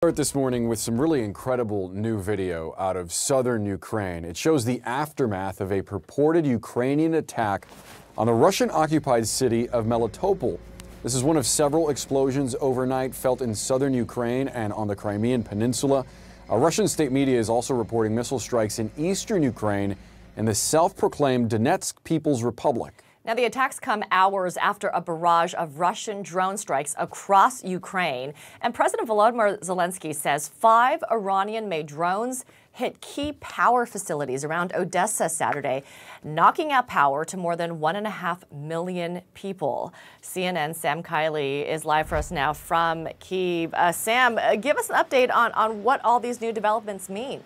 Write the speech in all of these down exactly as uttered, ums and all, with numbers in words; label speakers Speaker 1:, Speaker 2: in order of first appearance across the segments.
Speaker 1: Start this morning with some really incredible new video out of southern Ukraine. It shows the aftermath of a purported Ukrainian attack on the Russian-occupied city of Melitopol. This is one of several explosions overnight felt in southern Ukraine and on the Crimean Peninsula. Uh, Russian state media is also reporting missile strikes in eastern Ukraine and the self-proclaimed Donetsk People's Republic.
Speaker 2: Now, the attacks come hours after a barrage of Russian drone strikes across Ukraine. And President Volodymyr Zelensky says five Iranian-made drones hit key power facilities around Odessa Saturday, knocking out power to more than one and a half million people. C N N's Sam Kiley is live for us now from Kyiv. Uh, Sam, uh, give us an update on, on what all these new developments mean.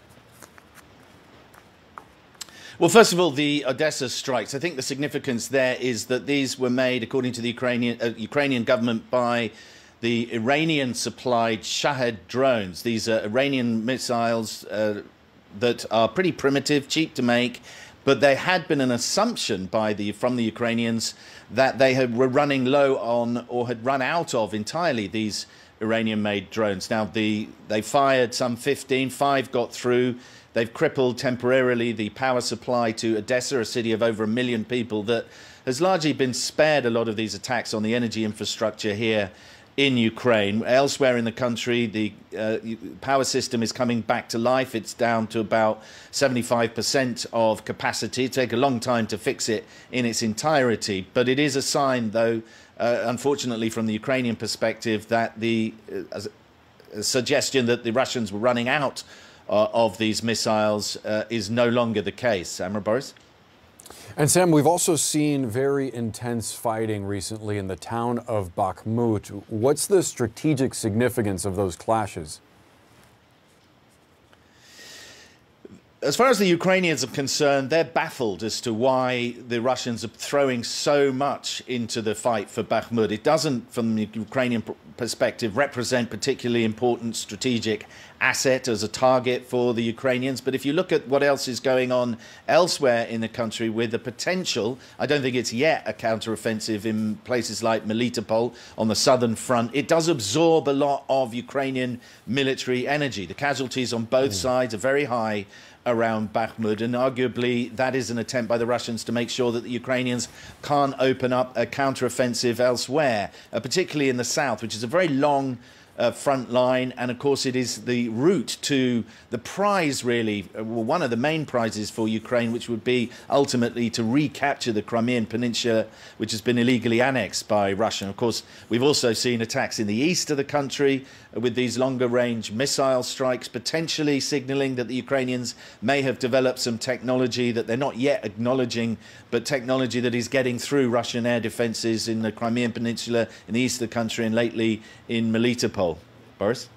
Speaker 3: Well, first of all, the Odessa strikes. I think the significance there is that these were made, according to the Ukrainian, uh, Ukrainian government, by the Iranian-supplied Shahed drones. These are Iranian missiles uh, that are pretty primitive, cheap to make, but there had been an assumption by the from the Ukrainians that they had, were running low on or had run out of entirely these Iranian-made drones. Now, the, they fired some fifteen, five got through. They've crippled temporarily the power supply to Odessa, a city of over a million people that has largely been spared a lot of these attacks on the energy infrastructure here in Ukraine. Elsewhere in the country, the uh, power system is coming back to life. It's down to about seventy-five percent of capacity. It'll take a long time to fix it in its entirety. But it is a sign, though, uh, unfortunately, from the Ukrainian perspective, that the uh, a suggestion that the Russians were running out Uh, of these missiles uh, is no longer the case. Samra Boris?
Speaker 1: And Sam, we've also seen very intense fighting recently in the town of Bakhmut. What's the strategic significance of those clashes?
Speaker 3: As far as the Ukrainians are concerned, they're baffled as to why the Russians are throwing so much into the fight for Bakhmut. It doesn't, from the Ukrainian perspective, represent particularly important strategic asset as a target for the Ukrainians. But if you look at what else is going on elsewhere in the country with the potential, I don't think it's yet a counteroffensive in places like Melitopol on the southern front, it does absorb a lot of Ukrainian military energy. The casualties on both mm. sides are very high around Bakhmut, and arguably that is an attempt by the Russians to make sure that the Ukrainians can't open up a counteroffensive elsewhere, uh, particularly in the south, which is a very long uh, front line, and of course it is the route to the prize, really, uh, well, one of the main prizes for Ukraine, which would be ultimately to recapture the Crimean Peninsula, which has been illegally annexed by Russia. And of course, we've also seen attacks in the east of the country uh, with these longer range missile strikes, potentially signaling that the Ukrainians may have developed some technology that they're not yet acknowledging, but technology that is getting through Russian air defenses in the Crimean Peninsula, in the east of the country, and lately in Melitopol. Boris?